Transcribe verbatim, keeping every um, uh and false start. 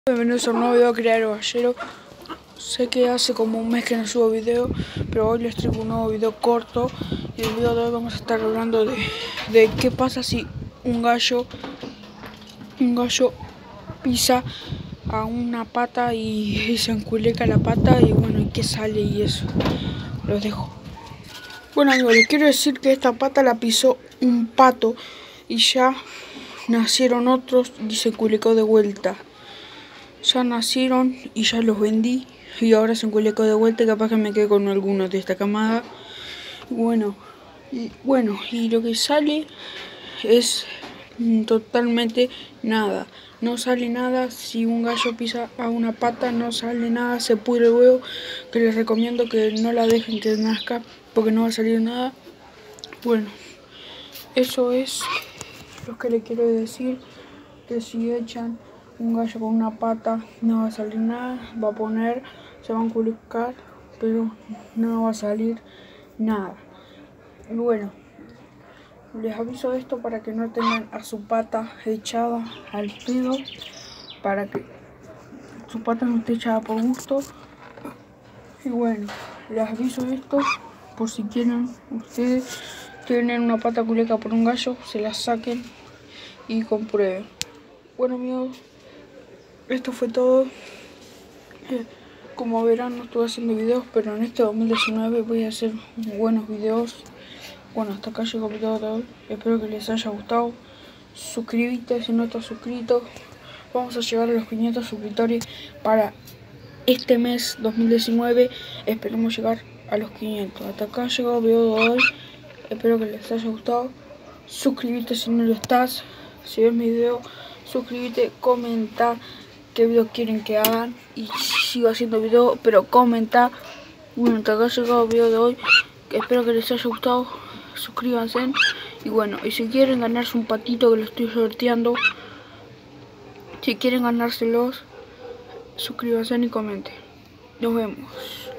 Bienvenidos a un nuevo video de Criadero Gallero. Sé que hace como un mes que no subo video, pero hoy les traigo un nuevo video corto. Y en el video de hoy vamos a estar hablando de, de qué pasa si un gallo un gallo pisa a una pata y, y se enculeca la pata y bueno, y qué sale y eso. Los dejo. Bueno amigos, les quiero decir que esta pata la pisó un pato y ya nacieron otros y se enculecó de vuelta. Ya nacieron y ya los vendí y ahora se enculecó de vuelta y capaz que me quedé con algunos de esta camada. Bueno, y, bueno, y lo que sale es totalmente nada. No sale nada, si un gallo pisa a una pata no sale nada, se pudre el huevo, que les recomiendo que no la dejen que nazca porque no va a salir nada. Bueno, eso es lo que le quiero decir, que si echan un gallo con una pata no va a salir nada, va a poner, se va a enculicar, pero no va a salir nada. Y bueno, les aviso esto para que no tengan a su pata echada al pedo, para que su pata no esté echada por gusto. Y bueno, les aviso esto por si quieren, ustedes tienen una pata culeca por un gallo, se la saquen y comprueben. Bueno amigos, esto fue todo. Eh, como verán, no estuve haciendo videos, pero en este dos mil diecinueve voy a hacer buenos videos. Bueno, hasta acá llegó el video de hoy. Espero que les haya gustado. Suscríbete si no estás suscrito. Vamos a llegar a los quinientos suscriptores para este mes dos mil diecinueve. Esperemos llegar a los quinientos. Hasta acá llegó el video de hoy. Espero que les haya gustado. Suscríbete si no lo estás. Si ves mi video, suscríbete, comenta qué video quieren que hagan y sigo haciendo video, pero comenta. Bueno, hasta acá ha llegado el video de hoy. Espero que les haya gustado. Suscríbanse. Y bueno, y si quieren ganarse un patito que lo estoy sorteando, si quieren ganárselos, suscríbanse y comenten. Nos vemos.